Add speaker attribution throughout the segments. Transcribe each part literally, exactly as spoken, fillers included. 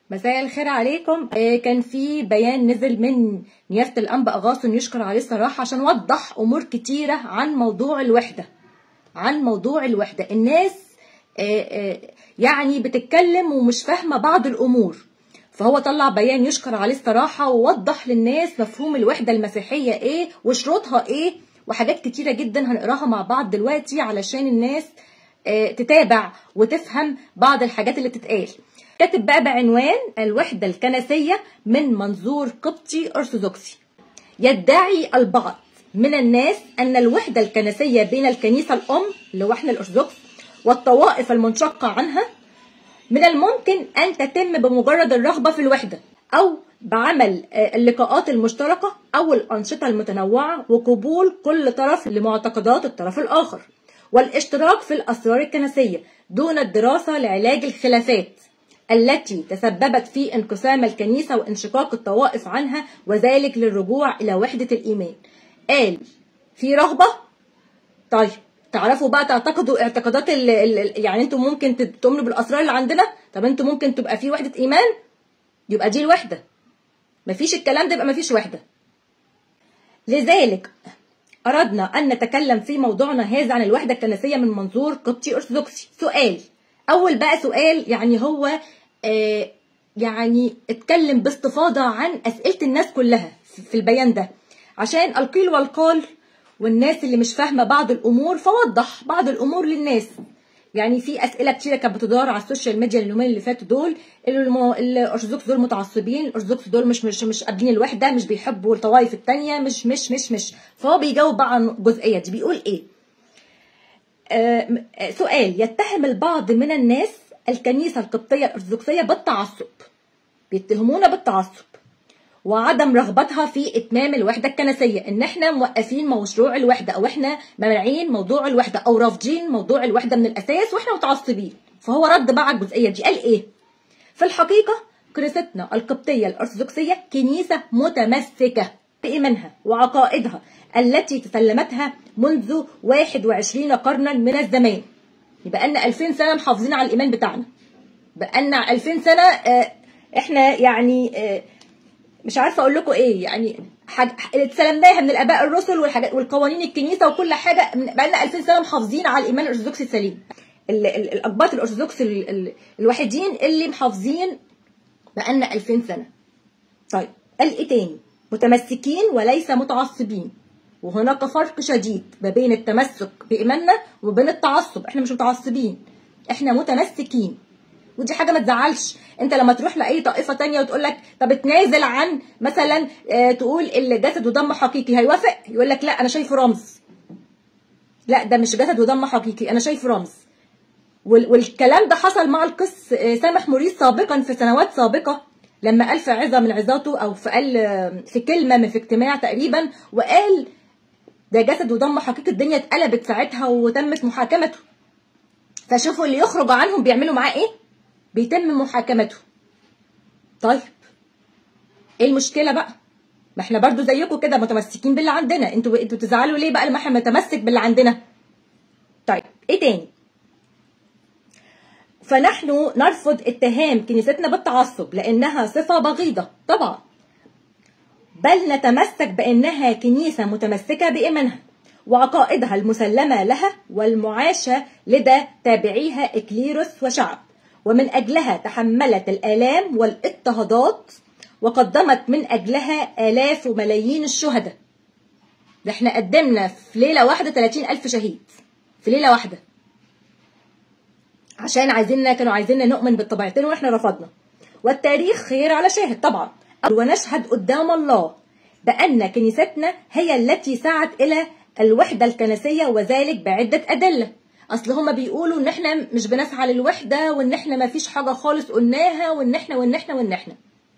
Speaker 1: مساء الخير عليكم. كان في بيان نزل من نيافة الأنبا أغاثون يشكر عليه الصراحة عشان وضح أمور كتيرة عن موضوع الوحدة عن موضوع الوحدة الناس يعني بتتكلم ومش فاهمة بعض الأمور، فهو طلع بيان يشكر عليه الصراحة ووضح للناس مفهوم الوحدة المسيحية ايه وشروطها ايه وحاجات كتيرة جدا هنقراها مع بعض دلوقتي علشان الناس تتابع وتفهم بعض الحاجات اللي بتتقال. كاتب بقى بعنوان الوحدة الكنسية من منظور قبطي أرثوذكسي. يدعي البعض من الناس أن الوحدة الكنسية بين الكنيسة الأم اللي هو احنا الأرثوذكس والطوائف المنشقة عنها من الممكن أن تتم بمجرد الرغبة في الوحدة أو بعمل اللقاءات المشتركة أو الأنشطة المتنوعة وقبول كل طرف لمعتقدات الطرف الآخر والاشتراك في الأسرار الكنسية دون الدراسة لعلاج الخلافات التي تسببت في انقسام الكنيسة وانشقاق الطوائف عنها وذلك للرجوع إلى وحدة الإيمان. قال في رغبة. طيب تعرفوا بقى تعتقدوا اعتقادات ال ال يعني انتوا ممكن تؤمنوا بالأسرار اللي عندنا. طب انتوا ممكن تبقى في وحدة إيمان، يبقى دي الوحدة. مفيش الكلام ده يبقى مفيش وحدة. لذلك أردنا أن نتكلم في موضوعنا هذا عن الوحدة الكنسية من منظور قبطي أرثوذكسي. سؤال أول بقى سؤال يعني هو آه يعني اتكلم باستفاضة عن أسئلة الناس كلها في البيان ده عشان القيل والقال والناس اللي مش فاهمة بعض الأمور، فوضح بعض الأمور للناس. يعني في أسئلة كتيرة كانت بتدار على السوشيال ميديا اليومين اللي فاتوا دول، الأرثوذكس دول متعصبين، الأرثوذكس دول مش مش مش قابلين الوحدة، مش بيحبوا الطوائف التانية، مش مش مش مش فهو بيجاوب بقى عن الجزئية دي. بيقول إيه؟ آه سؤال يتهم البعض من الناس الكنيسة القبطية الأرثوذكسية بالتعصب، بيتهمونا بالتعصب وعدم رغبتها في إتمام الوحدة الكنسية، إن إحنا موقفين مشروع الوحدة أو إحنا مانعين موضوع الوحدة أو رافضين موضوع الوحدة من الأساس وإحنا متعصبين. فهو رد بقى على الجزئية دي. قال إيه؟ في الحقيقة كنيستنا القبطية الأرثوذكسية كنيسة متمسكة بإيمانها وعقائدها التي تسلمتها منذ واحد وعشرين قرنا من الزمان. يبقى لنا ألفين سنة محافظين على الإيمان بتاعنا. بقى لنا ألفين سنة آه إحنا يعني آه مش عارفه اقول لكم ايه، يعني حاجه اتسلمناها من الاباء الرسل والحاجات والقوانين الكنيسه وكل حاجه. بقى لنا ألفين سنه محافظين على الايمان الارثوذكسي السليم. الاقباط الارثوذكس الوحيدين اللي محافظين بقى لنا ألفين سنه. طيب قال ايه تاني؟ متمسكين وليس متعصبين، وهناك فرق شديد ما بين التمسك بايماننا وبين التعصب. احنا مش متعصبين، احنا متمسكين، ودي حاجه ما تزعلش. انت لما تروح لاي طائفه تانية وتقول لك طب اتنازل عن مثلا اه تقول الجسد ودم حقيقي، هيوافق؟ يقول لك لا انا شايفه رمز. لا ده مش جسد ودم حقيقي، انا شايف رمز. والكلام ده حصل مع القس اه سامح موريس سابقا في سنوات سابقه لما قال في عظه من عظاته او في قال في كلمه من في اجتماع تقريبا وقال ده جسد ودم حقيقي. الدنيا اتقلبت ساعتها وتمت محاكمته. فشوفوا اللي يخرج عنهم بيعملوا معاه ايه؟ بيتم محاكمته. طيب ايه المشكله بقى؟ ما احنا برضو زيكم كده متمسكين باللي عندنا. انتوا انتوا تزعلوا ليه بقى لما احنا متمسك باللي عندنا؟ طيب ايه تاني؟ فنحن نرفض اتهام كنيستنا بالتعصب لانها صفه بغيضه طبعا، بل نتمسك بانها كنيسه متمسكه بايمانها وعقائدها المسلمه لها والمعاشه لدى تابعيها اكليروس وشعب، ومن أجلها تحملت الآلام والاضطهادات وقدمت من أجلها آلاف وملايين الشهداء. ده احنا قدمنا في ليلة واحدة ثلاثين ألف شهيد في ليلة واحدة عشان عايزيننا كانوا عايزيننا نؤمن بالطبيعتين واحنا رفضنا. والتاريخ خير على شاهد طبعا. ونشهد قدام الله بأن كنيستنا هي التي سعت إلى الوحدة الكنسية وذلك بعدة أدلة. اصل هما بيقولوا ان احنا مش بنسعى للوحده وان احنا ما فيش حاجه خالص قلناها وان احنا وان احنا وان احنا.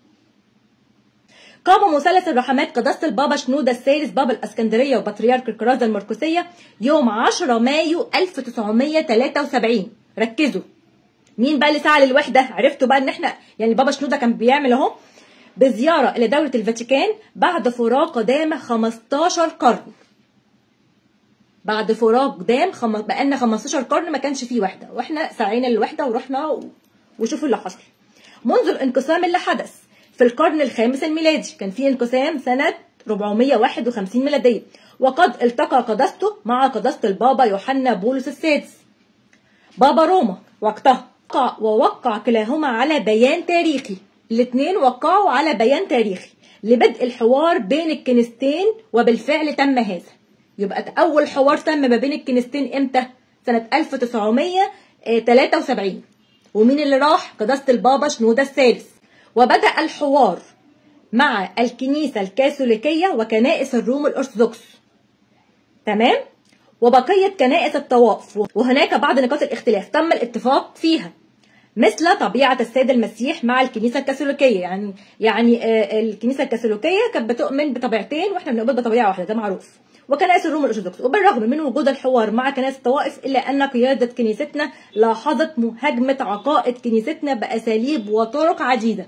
Speaker 1: قام مثلث الرحمات قداسه البابا شنودة الثالث بابا الاسكندريه وبطريرك الكرازه المرقسيه يوم عشرة مايو ألف وتسعمية وتلاتة وسبعين. ركزوا مين بقى اللي سعى للوحده؟ عرفتوا بقى ان احنا يعني البابا شنودة كان بيعمل اهو بزياره الى دوله الفاتيكان بعد فراق دام خمستاشر قرن. بعد فراق دام خم... بقالنا خمستاشر قرن ما كانش فيه وحده، واحنا سعينا للوحده ورحنا و... وشوفوا اللي حصل. منذ الانقسام اللي حدث في القرن الخامس الميلادي. كان في انقسام سنة أربعمائة وواحد وخمسين ميلادية، وقد التقى قداسته مع قداسة البابا يوحنا بولس السادس بابا روما وقتها، ووقع كلاهما على بيان تاريخي. الاثنين وقعوا على بيان تاريخي لبدء الحوار بين الكنيستين، وبالفعل تم هذا. يبقى أول حوار تم ما بين الكنيستين إمتى؟ سنة ألف وتسعمائة وثلاثة وسبعين. ومين اللي راح؟ قداسة البابا شنودة الثالث. وبدأ الحوار مع الكنيسة الكاثوليكية وكنائس الروم الأرثوذكس، تمام؟ وبقية كنائس الطوائف، وهناك بعض نقاط الاختلاف تم الاتفاق فيها، مثل طبيعة السيد المسيح مع الكنيسة الكاثوليكية. يعني يعني الكنيسة الكاثوليكية كانت بتؤمن بطبيعتين، واحنا بنؤمن بطبيعة واحدة، ده معروف. وكنائس الروم الأرثوذكس. وبالرغم من وجود الحوار مع كنائس الطوائف، إلا أن قيادة كنيستنا لاحظت مهاجمة عقائد كنيستنا بأساليب وطرق عديدة.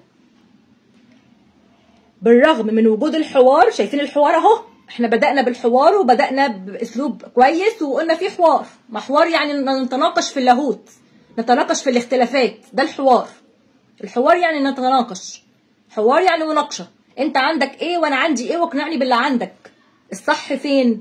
Speaker 1: بالرغم من وجود الحوار، شايفين الحوار اهو، احنا بدأنا بالحوار وبدأنا بأسلوب كويس وقلنا في حوار. ما حوار يعني نتناقش في اللاهوت، نتناقش في الاختلافات، ده الحوار. الحوار يعني نتناقش، حوار يعني مناقشة، انت عندك ايه وانا عندي ايه واقنعني باللي عندك. الصح فين؟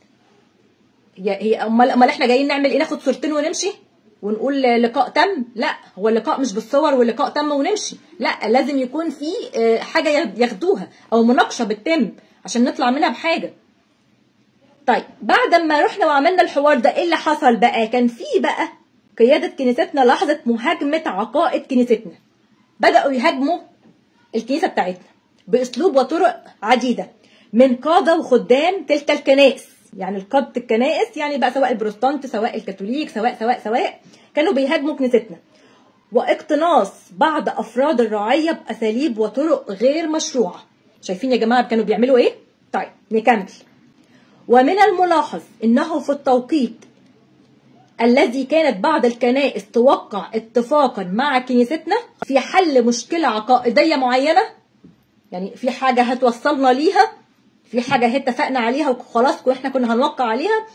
Speaker 1: هي امال امال احنا جايين نعمل ايه؟ ناخد صورتين ونمشي ونقول لقاء تم؟ لا، هو اللقاء مش بالصور واللقاء تم ونمشي، لا، لازم يكون في حاجه ياخدوها او مناقشه بتتم عشان نطلع منها بحاجه. طيب بعد ما رحنا وعملنا الحوار ده، ايه اللي حصل بقى؟ كان في بقى قياده كنيستنا لاحظت مهاجمه عقائد كنيستنا، بداوا يهاجموا الكنيسه بتاعتنا باسلوب وطرق عديده من قاده وخدام تلك الكنائس. يعني القادة الكنائس يعني بقى سواء البروتستانت سواء الكاثوليك سواء سواء سواء كانوا بيهاجموا كنيستنا، واقتناص بعض افراد الرعيه باساليب وطرق غير مشروعه. شايفين يا جماعه كانوا بيعملوا ايه؟ طيب نكمل. ومن الملاحظ انه في التوقيت الذي كانت بعض الكنائس توقع اتفاقا مع كنيستنا في حل مشكله عقائديه معينه، يعني في حاجه هتوصلنا ليها، في حاجة اتفقنا عليها وخلاص واحنا كنا هنوقع عليها،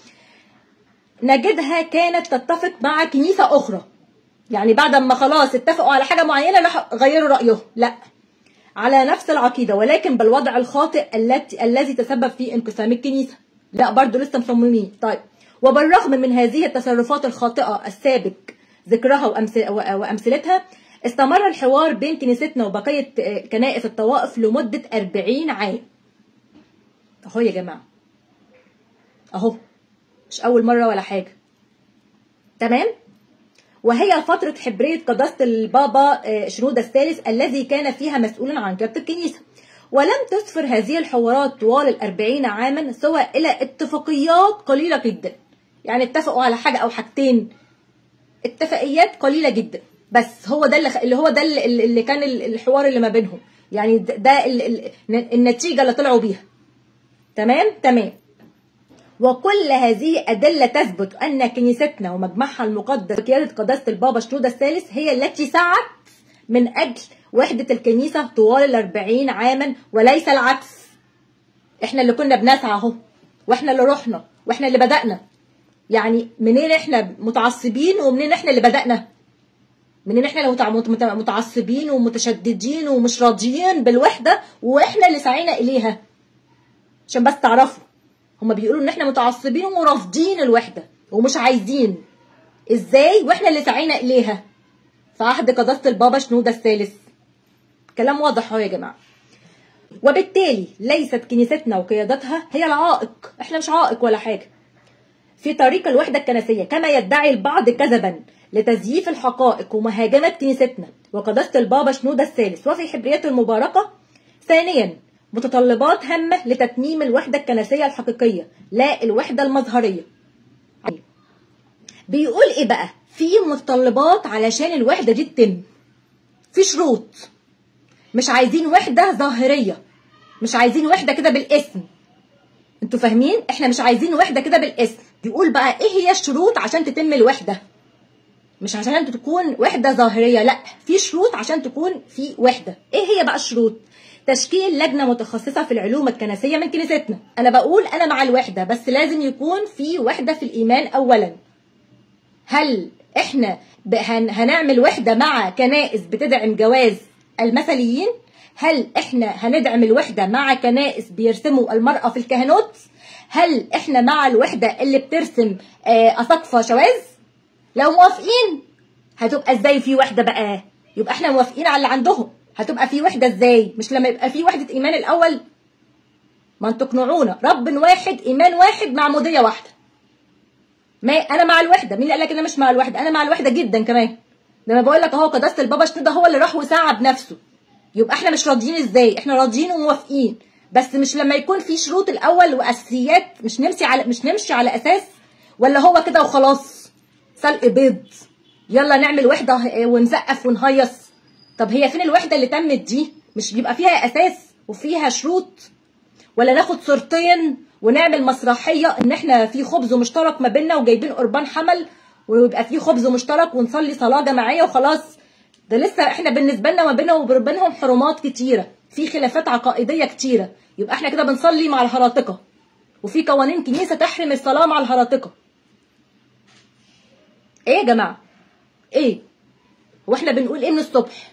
Speaker 1: نجدها كانت تتفق مع كنيسة أخرى. يعني بعد ما خلاص اتفقوا على حاجة معينة راح غيروا رأيهم، لا، على نفس العقيدة ولكن بالوضع الخاطئ التي الذي تسبب في انقسام الكنيسة. لا، برضو لسه مصممين. طيب وبالرغم من هذه التصرفات الخاطئة السابق ذكرها وأمثلتها، استمر الحوار بين كنيستنا وبقية كنائس الطوائف لمدة أربعين عام. اهو يا جماعه، اهو مش اول مره ولا حاجه، تمام. وهي فتره حبريه قداسه البابا شنودة الثالث الذي كان فيها مسؤولا عن قياده الكنيسه. ولم تسفر هذه الحوارات طوال الأربعين عاما سوى الى اتفاقيات قليله جدا. يعني اتفقوا على حاجه او حاجتين، اتفاقيات قليله جدا بس. هو ده اللي, اللي هو ده اللي, اللي كان الحوار اللي ما بينهم، يعني ده النتيجه اللي طلعوا بيها، تمام تمام. وكل هذه أدلة تثبت أن كنيستنا ومجمعها المقدس بقيادة قداسة البابا شنودة الثالث هي التي سعت من أجل وحدة الكنيسة طوال الأربعين عاما وليس العكس. احنا اللي كنا بنسعى اهو، واحنا اللي رحنا، واحنا اللي بدأنا. يعني منين احنا متعصبين ومنين احنا اللي بدأنا؟ منين احنا اللي متعصبين ومتشددين ومش راضيين بالوحدة واحنا اللي سعينا إليها؟ عشان بس تعرفوا، هما بيقولوا ان احنا متعصبين ورافضين الوحده ومش عايزين. ازاي واحنا اللي سعينا اليها في عهد قداسه البابا شنودة الثالث؟ كلام واضح اهو يا جماعه. وبالتالي ليست كنيستنا وقيادتها هي العائق، احنا مش عائق ولا حاجه في طريق الوحده الكنسيه كما يدعي البعض كذبا لتزييف الحقائق ومهاجمه كنيستنا وقداسه البابا شنودة الثالث وفي حبريته المباركه. ثانيا، متطلبات هامة لتتميم الوحدة الكنسية الحقيقية لا الوحدة المظهرية. بيقول ايه بقى؟ في متطلبات علشان الوحدة دي تتم، في شروط. مش عايزين وحدة ظاهرية، مش عايزين وحدة كده بالاسم. انتوا فاهمين؟ احنا مش عايزين وحدة كده بالاسم. بيقول بقى ايه هي الشروط عشان تتم الوحدة؟ مش عشان تكون وحدة ظاهرية، لا، في شروط عشان تكون في وحدة. ايه هي بقى الشروط؟ تشكيل لجنة متخصصة في العلوم الكنسية من كنيستنا. أنا بقول أنا مع الوحدة، بس لازم يكون في وحدة في الإيمان أولا. هل إحنا هنعمل وحدة مع كنائس بتدعم جواز المثليين؟ هل احنا هندعم الوحدة مع كنائس بيرسموا المرأة في الكهنوت؟ هل احنا مع الوحدة اللي بترسم أساقفة شواذ؟ لو موافقين هتبقى ازاي في وحدة بقى؟ يبقى احنا موافقين على اللي عندهم، هتبقى في وحدة ازاي؟ مش لما يبقى في وحدة ايمان الاول؟ ما انتوا تقنعونا، رب واحد، ايمان واحد، معمودية واحدة. ما انا مع الوحدة، مين اللي قال لك انا مش مع الوحدة؟ انا مع الوحدة جدا كمان. لما بقول لك اهو قداسة البابا شنودة هو اللي راح وسعى بنفسه. يبقى احنا مش راضيين ازاي؟ احنا راضيين وموافقين، بس مش لما يكون في شروط الاول واساسيات، مش نمشي على مش نمشي على اساس ولا هو كده وخلاص سلق بيض يلا نعمل وحده ونسقف ونهيص. طب هي فين الوحده اللي تمت دي؟ مش بيبقى فيها اساس وفيها شروط؟ ولا ناخد صورتين ونعمل مسرحيه ان احنا في خبز مشترك ما بيننا وجايبين قربان حمل ويبقى في خبز مشترك ونصلي صلاه جماعيه وخلاص؟ ده لسه احنا بالنسبه لنا ما بيننا وبينهم حرمات كتيره، في خلافات عقائديه كتيره. يبقى احنا كده بنصلي مع الهراطقه، وفي قوانين كنيسه تحرم الصلاه مع الهراطقه. ايه يا جماعه؟ ايه؟ واحنا بنقول ايه من الصبح؟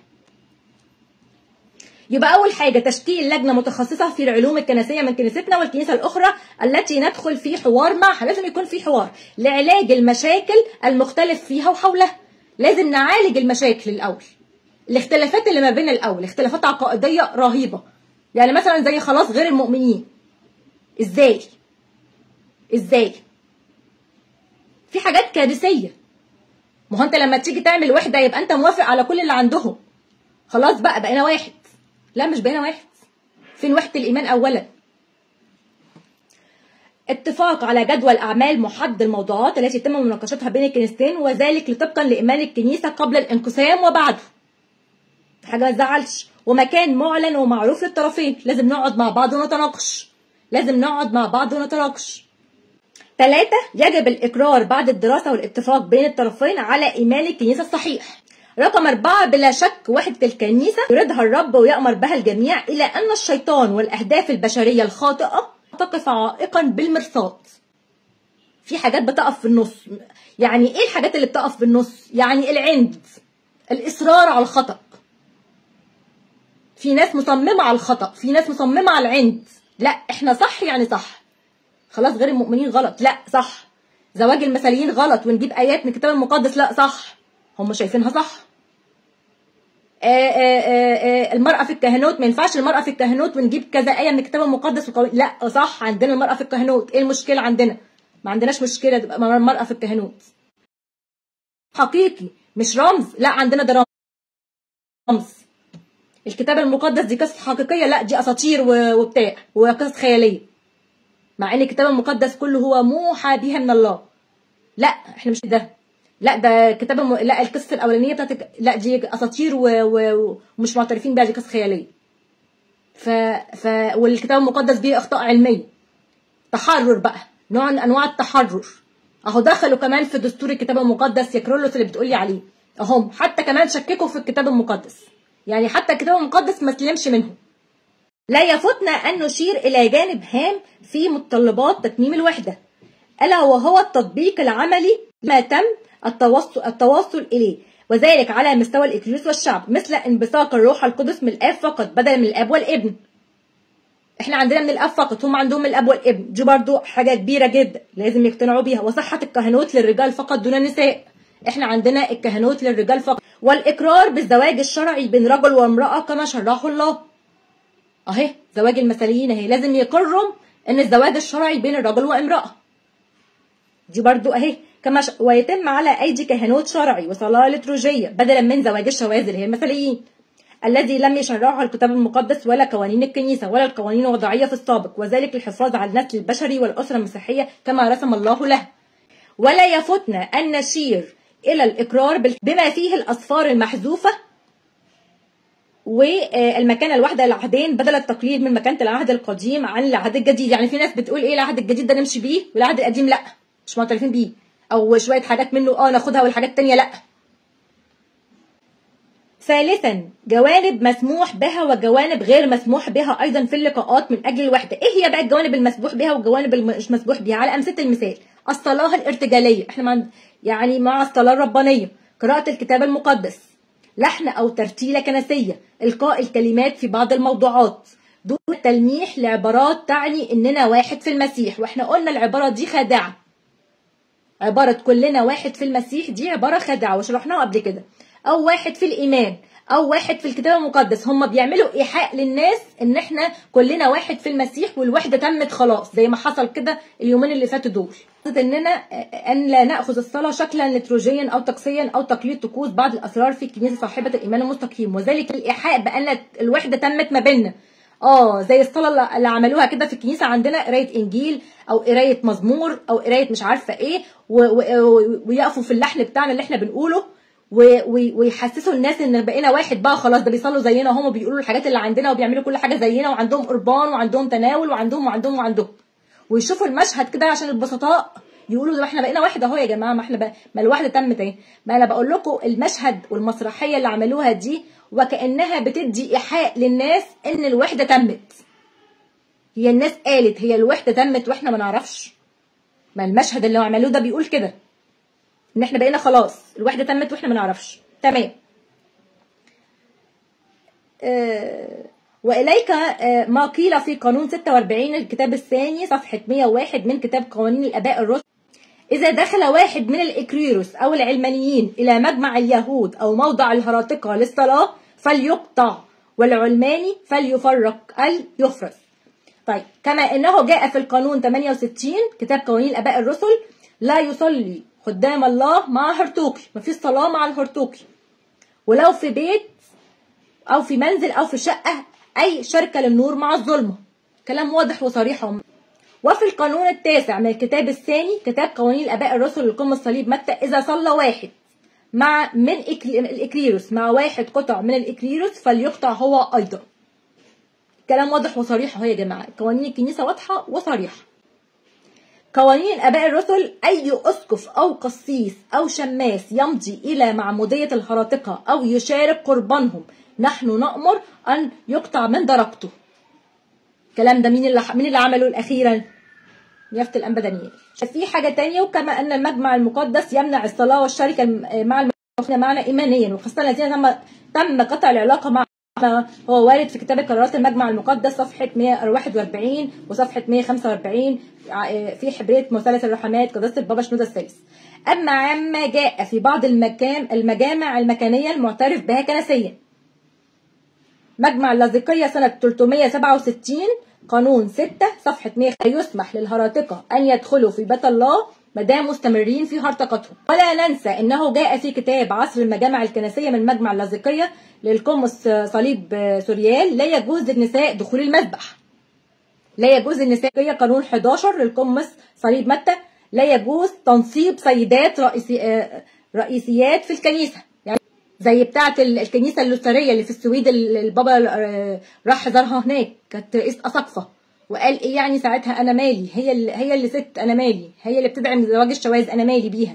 Speaker 1: يبقى اول حاجه تشكيل لجنه متخصصه في العلوم الكنسيه من كنيستنا والكنيسه الاخرى التي ندخل في حوار معها. لازم يكون في حوار لعلاج المشاكل المختلف فيها وحولها. لازم نعالج المشاكل الاول، الاختلافات اللي ما بين الاول، اختلافات عقائديه رهيبه. يعني مثلا زي خلاص غير المؤمنين، ازاي؟ ازاي؟ في حاجات كارثيه. ما هو انت لما تيجي تعمل وحده يبقى انت موافق على كل اللي عندهم. خلاص بقى بقينا واحد. لا مش بقينا واحد. فين وحده الايمان اولا؟ اتفاق على جدول اعمال محدد الموضوعات التي يتم مناقشتها بين الكنيستين، وذلك طبقا لايمان الكنيسه قبل الانقسام وبعده. حاجه ما تزعلش، ومكان معلن ومعروف للطرفين. لازم نقعد مع بعض ونتناقش. لازم نقعد مع بعض ونتناقش. ثلاثة، يجب الإقرار بعد الدراسة والاتفاق بين الطرفين على إيمان الكنيسة الصحيح. رقم أربعة، بلا شك وحدة الكنيسة يريدها الرب ويأمر بها الجميع، إلى أن الشيطان والأهداف البشرية الخاطئة تقف عائقا بالمرصاد. في حاجات بتقف في النص. يعني إيه الحاجات اللي بتقف في النص؟ يعني العند، الإصرار على الخطأ. في ناس مصممة على الخطأ، في ناس مصممة على العند. لا إحنا صح يعني صح. خلاص غير المؤمنين غلط، لا صح. زواج المثليين غلط ونجيب آيات من الكتاب المقدس، لا صح. هم شايفينها صح. آآ آآ المرأة في الكهنوت، ما ينفعش المرأة في الكهنوت ونجيب كذا آية من الكتاب المقدس وقوي. لا صح، عندنا المرأة في الكهنوت. ايه المشكلة عندنا؟ ما عندناش مشكلة تبقى المرأة في الكهنوت. حقيقي مش رمز، لا عندنا ده رمز. الكتاب المقدس دي قصة حقيقية، لا دي أساطير وبتاع وقصص خيالية. مع ان الكتاب المقدس كله هو موحى بها من الله. لا احنا مش ده. لا ده كتاب الم... لا القصه الاولانيه بتاعت لا دي اساطير و... و... ومش معترفين بيها، دي قصص خياليه. ف... ف والكتاب المقدس بيه اخطاء علميه. تحرر بقى، نوع من انواع التحرر. اهو دخلوا كمان في دستور الكتاب المقدس يا كرولوس اللي بتقولي عليه. اهم حتى كمان شككوا في الكتاب المقدس. يعني حتى الكتاب المقدس ما سلمش منهم. لا يفوتنا أن نشير إلى جانب هام في متطلبات تتميم الوحدة، ألا وهو التطبيق العملي ما تم التوصل, التواصل إليه، وذلك على مستوى الإكليس والشعب، مثل انبثاق الروح القدس من الآب فقط بدلا من الآب والابن. إحنا عندنا من الآب فقط، هم عندهم من الآب والابن. دي برضو حاجة كبيرة جدا لازم يقتنعوا بيها. وصحة الكهنوت للرجال فقط دون النساء. إحنا عندنا الكهنوت للرجال فقط. والإقرار بالزواج الشرعي بين رجل وامرأة كما شرعه الله. اهي زواج المثليين اهي لازم يقروا ان الزواج الشرعي بين الرجل وامرأة. دي برضو اهي كما ش... ويتم على ايدي كهنوت شرعي وصلاة لتروجية بدلا من زواج الشواذ اللي هي المثليين، الذي لم يشرعه الكتاب المقدس ولا قوانين الكنيسة ولا القوانين الوضعية في السابق، وذلك للحفاظ على النسل البشري والأسرة المسيحية كما رسم الله له. ولا يفوتنا أن نشير إلى الإقرار بما فيه الأصفار المحذوفة والمكانة الواحدة للعهدين بدل التقليد من مكانة العهد القديم عن العهد الجديد. يعني في ناس بتقول ايه العهد الجديد ده نمشي بيه والعهد القديم لا مش معترفين بيه، او شوية حاجات منه اه ناخدها والحاجات التانية لا. ثالثا جوانب مسموح بها وجوانب غير مسموح بها ايضا في اللقاءات من اجل الوحدة. ايه هي بقى الجوانب المسموح بها والجوانب المش مسموح بها؟ على امثلة المثال الصلاة الارتجالية، احنا مع يعني مع الصلاة الربانية، قراءة الكتاب المقدس، لحن أو ترتيلة كنسية، إلقاء الكلمات في بعض الموضوعات دون تلميح لعبارات تعني إننا واحد في المسيح. وإحنا قلنا العبارة دي خادعة، عبارة كلنا واحد في المسيح دي عبارة خادعة وشرحناها قبل كده. أو واحد في الإيمان، أو واحد في الكتاب المقدس. هم بيعملوا إيحاء للناس إن إحنا كلنا واحد في المسيح والوحدة تمت خلاص، زي ما حصل كده اليومين اللي فاتوا دول. إننا أن لا نأخذ الصلاة شكلا لتروجيا أو طقسيا أو تقليد طقوس بعض الأسرار في الكنيسة صاحبة الإيمان المستقيم، وذلك الإيحاء بأن الوحدة تمت ما بيننا. اه زي الصلاه اللي عملوها كده في الكنيسه عندنا، قرايه انجيل او قرايه مزمور او قرايه مش عارفه ايه، ويقفوا في اللحن بتاعنا اللي احنا بنقوله ويحسسوا الناس ان بقينا واحد بقى خلاص، ده بيصلوا زينا، هم بيقولوا الحاجات اللي عندنا وبيعملوا كل حاجه زينا، وعندهم قربان وعندهم تناول وعندهم وعندهم وعندهم ويشوفوا المشهد كده عشان البسطاء يقولوا ده احنا بقينا واحد اهو يا جماعه، ما احنا بقى ما الواحده تمت اهي. ما انا بقول لكم المشهد والمسرحيه اللي عملوها دي وكأنها بتدي إيحاء للناس إن الوحدة تمت. هي الناس قالت هي الوحدة تمت وإحنا ما نعرفش. ما المشهد اللي عملوه ده بيقول كده، إن إحنا بقينا خلاص الوحدة تمت وإحنا ما نعرفش. تمام. آه وإليك آه ما قيل في قانون ستة وأربعين الكتاب الثاني صفحة مئة وواحد من كتاب قوانين الآباء الرسل: إذا دخل واحد من الإكريروس أو العلمانيين إلى مجمع اليهود أو موضع الهراطقة للصلاة فليقطع، والعلماني فليفرق أي يفرز. طيب، كما أنه جاء في القانون ثمانية وستين كتاب قوانين الآباء الرسل: لا يصلي خدام الله مع هرطوقي، مفيش صلاة مع الهرطوقي، ولو في بيت أو في منزل أو في شقة أي شركة للنور مع الظلمة. كلام واضح وصريح. وفي القانون التاسع من الكتاب الثاني كتاب قوانين الآباء الرسل لقم الصليب متى: إذا صلى واحد مع من الإكريروس مع واحد قطع من الإكريروس فليقطع هو أيضا. كلام واضح وصريح اهو يا جماعة، قوانين الكنيسة واضحة وصريحة. قوانين الآباء الرسل: أي أسقف أو قسيس أو شماس يمضي إلى معمودية الهراطقة أو يشارك قربانهم نحن نأمر أن يقطع من درجته. الكلام ده مين اللي مين اللي عمله الأخيرا؟ يافت الأنبا دانيال. في حاجة تانية: وكما أن المجمع المقدس يمنع الصلاة والشركة مع المؤمنين معنا إيمانيا، وخاصة الذين تم تم قطع العلاقة مع هو وارد في كتاب قرارات المجمع المقدس صفحة مئة وواحد وأربعين وصفحة مئة وخمسة وأربعين في حبرية مثلث الرحمات قداسة البابا شنودة الثالث. أما عما جاء في بعض المكان المجامع المكانية المعترف بها كنسيا: مجمع اللاذقية سنة ثلاثمئة وسبعة وستين قانون ستة صفحة مئة، يسمح للهراطقة أن يدخلوا في بيت الله ما دام مستمرين في هرطقتهم. ولا ننسى أنه جاء في كتاب عصر المجامع الكنسية من مجمع اللاذقية للقمص صليب سوريال: لا يجوز للنساء دخول المذبح. لا يجوز للنساء. قانون إحدى عشر للقمص صليب متى: لا يجوز تنصيب سيدات رئيسي رئيسيات في الكنيسة، يعني زي بتاعة الكنيسة اللوثرية اللي في السويد، البابا راح زارها هناك، كانت رئيس أساقفة وقال ايه يعني ساعتها: انا مالي، هي اللي هي اللي ست، انا مالي، هي اللي بتدعم زواج الشواذ، انا مالي بيها.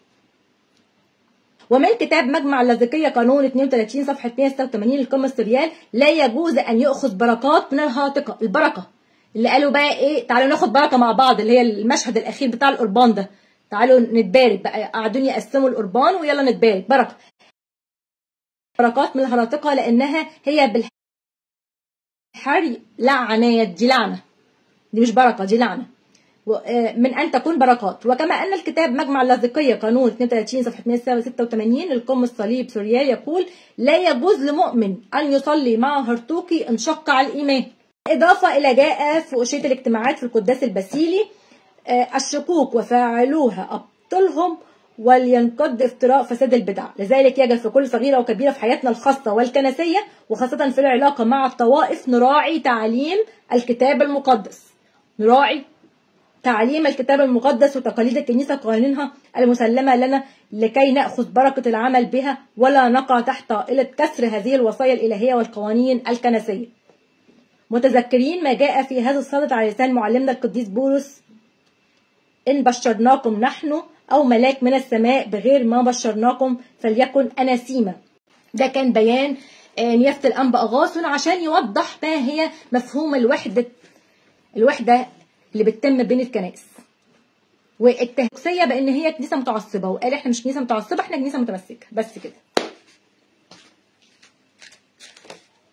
Speaker 1: ومن كتاب مجمع اللاذقية قانون اثنين وثلاثين صفحة مئة وستة وثمانين للقمص سوريال: لا يجوز ان يؤخذ بركات من الهراطقة. البركة اللي قالوا بقى ايه، تعالوا ناخد بركة مع بعض، اللي هي المشهد الاخير بتاع القربان ده، تعالوا نتبارك بقى، قعدوا يقسموا القربان ويلا نتبارك بركة. بركات من الهراطقة لانها هي بالحري لعنات، دي لعنة، دي مش بركة، دي لعنة، من أن تكون بركات. وكما أن الكتاب مجمع اللاذقية قانون اثنين وثلاثين صفحة مئة وستة وثمانين للقمص صليب سوريال يقول: لا يجوز لمؤمن أن يصلي مع هرطوقي إن شق على الإيمان. إضافة إلى جاء في أشية الاجتماعات في القداس الباسيلي: الشكوك وفاعلوها أبطلهم ولينقض افتراء فساد البدع. لذلك يجب في كل صغيرة وكبيرة في حياتنا الخاصة والكنسية، وخاصة في العلاقة مع الطوائف، نراعي تعليم الكتاب المقدس، نراعي تعليم الكتاب المقدس وتقاليد الكنيسة وقوانينها المسلمة لنا لكي نأخذ بركة العمل بها ولا نقع تحت طائلة كسر هذه الوصايا الإلهية والقوانين الكنسية، متذكرين ما جاء في هذا الصدد على لسان معلمنا القديس بولس: إن بشرناكم نحن أو ملاك من السماء بغير ما بشرناكم فليكن أناسيما. ده كان بيان نيافة الأنبا أغاثون عشان يوضح ما هي مفهوم الوحدة الوحدة اللي بتتم بين الكنائس، والتهكسية بأن هي كنيسة متعصبة، وقال احنا مش كنيسة متعصبة، احنا كنيسة متمسكة، بس كده.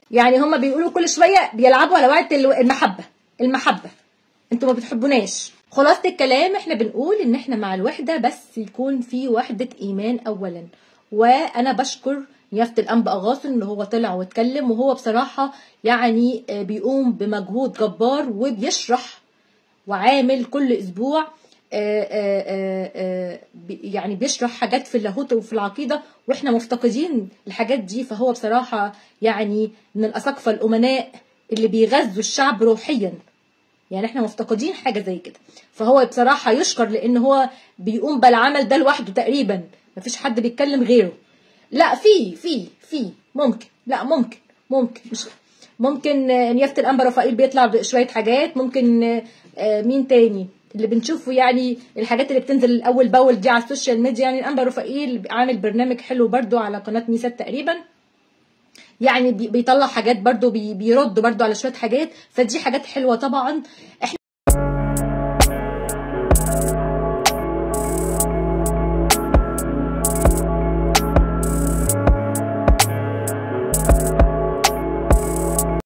Speaker 1: يعني هما بيقولوا كل شويه بيلعبوا على وعد المحبه المحبه، انتوا ما بتحبوناش. خلاصه الكلام احنا بنقول ان احنا مع الوحده، بس يكون في وحده ايمان اولا. وانا بشكر نيافه الانبا اغاثن ان هو طلع واتكلم، وهو بصراحه يعني بيقوم بمجهود جبار وبيشرح وعامل كل اسبوع آآ آآ يعني بيشرح حاجات في اللاهوت وفي العقيده، واحنا مفتقدين الحاجات دي. فهو بصراحه يعني من الاساقفه الامناء اللي بيغذوا الشعب روحيا، يعني احنا مفتقدين حاجه زي كده. فهو بصراحه يشكر لان هو بيقوم بالعمل ده لوحده تقريبا، مفيش حد بيتكلم غيره. لا في في في ممكن، لا ممكن ممكن مش ممكن نيافه الانبا رفائيل بيطلع بشويه حاجات، ممكن مين تاني اللي بنشوفه يعني الحاجات اللي بتنزل اول باول دي على السوشيال ميديا. يعني الانبا رفائيل عامل برنامج حلو برضو على قناه ميسات تقريبا، يعني بيطلع حاجات برضو، بيرد برضو على شويه حاجات، فدي حاجات حلوه طبعا. احنا